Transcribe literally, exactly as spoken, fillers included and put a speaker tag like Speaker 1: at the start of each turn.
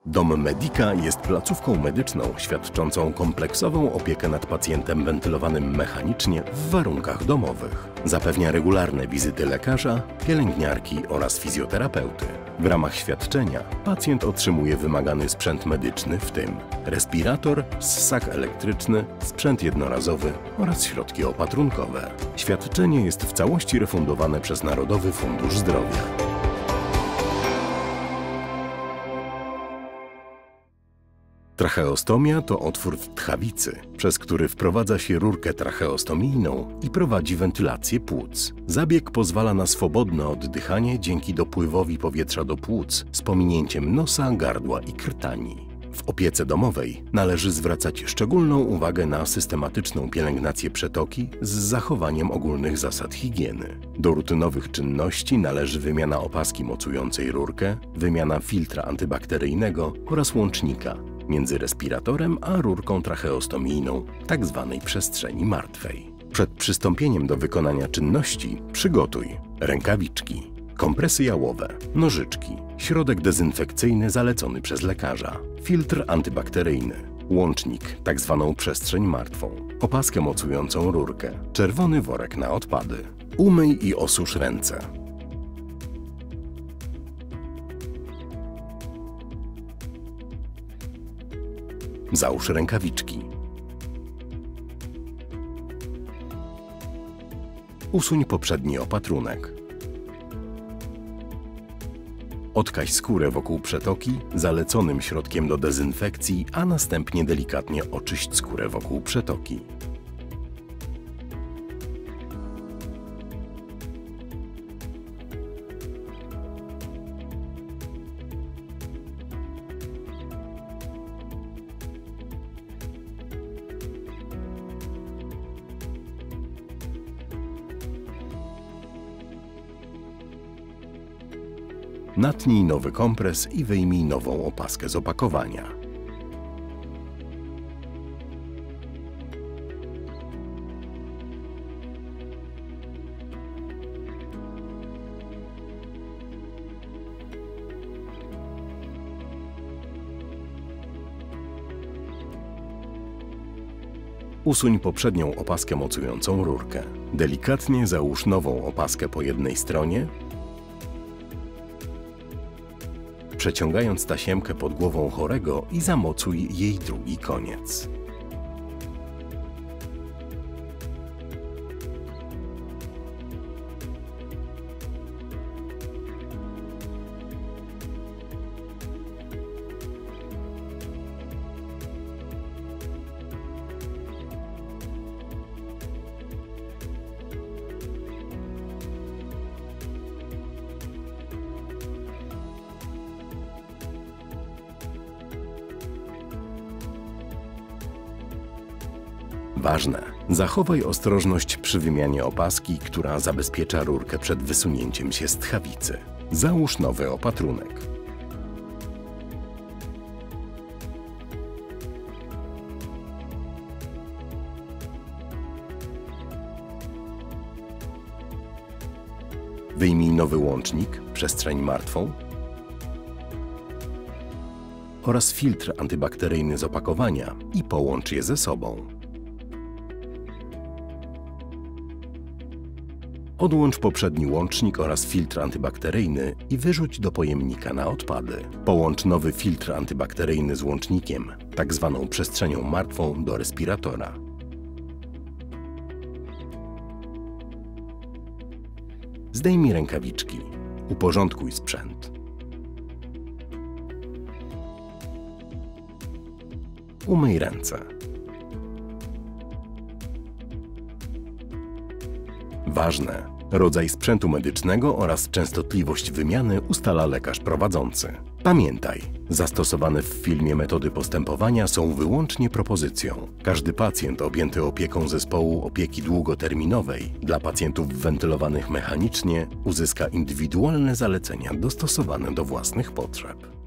Speaker 1: Dom Medica jest placówką medyczną świadczącą kompleksową opiekę nad pacjentem wentylowanym mechanicznie w warunkach domowych. Zapewnia regularne wizyty lekarza, pielęgniarki oraz fizjoterapeuty. W ramach świadczenia pacjent otrzymuje wymagany sprzęt medyczny, w tym respirator, ssak elektryczny, sprzęt jednorazowy oraz środki opatrunkowe. Świadczenie jest w całości refundowane przez Narodowy Fundusz Zdrowia. Tracheostomia to otwór w tchawicy, przez który wprowadza się rurkę tracheostomijną i prowadzi wentylację płuc. Zabieg pozwala na swobodne oddychanie dzięki dopływowi powietrza do płuc z pominięciem nosa, gardła i krtani. W opiece domowej należy zwracać szczególną uwagę na systematyczną pielęgnację przetoki z zachowaniem ogólnych zasad higieny. Do rutynowych czynności należy wymiana opaski mocującej rurkę, wymiana filtra antybakteryjnego oraz łącznika między respiratorem a rurką tracheostomijną, tak zwanej przestrzeni martwej. Przed przystąpieniem do wykonania czynności przygotuj rękawiczki, kompresy jałowe, nożyczki, środek dezynfekcyjny zalecony przez lekarza, filtr antybakteryjny, łącznik, tak zwaną przestrzeń martwą, opaskę mocującą rurkę, czerwony worek na odpady. Umyj i osusz ręce. Załóż rękawiczki. Usuń poprzedni opatrunek. Odkaź skórę wokół przetoki zaleconym środkiem do dezynfekcji, a następnie delikatnie oczyść skórę wokół przetoki. Natnij nowy kompres i wyjmij nową opaskę z opakowania. Usuń poprzednią opaskę mocującą rurkę. Delikatnie załóż nową opaskę po jednej stronie, przeciągając tasiemkę pod głową chorego i zamocuj jej drugi koniec. Ważne! Zachowaj ostrożność przy wymianie opaski, która zabezpiecza rurkę przed wysunięciem się z tchawicy. Załóż nowy opatrunek. Wyjmij nowy łącznik, przestrzeń martwą oraz filtr antybakteryjny z opakowania i połącz je ze sobą. Odłącz poprzedni łącznik oraz filtr antybakteryjny i wyrzuć do pojemnika na odpady. Połącz nowy filtr antybakteryjny z łącznikiem, tak zwaną przestrzenią martwą, do respiratora. Zdejmij rękawiczki. Uporządkuj sprzęt. Umyj ręce. Ważne! Rodzaj sprzętu medycznego oraz częstotliwość wymiany ustala lekarz prowadzący. Pamiętaj, zastosowane w filmie metody postępowania są wyłącznie propozycją. Każdy pacjent objęty opieką zespołu opieki długoterminowej dla pacjentów wentylowanych mechanicznie uzyska indywidualne zalecenia dostosowane do własnych potrzeb.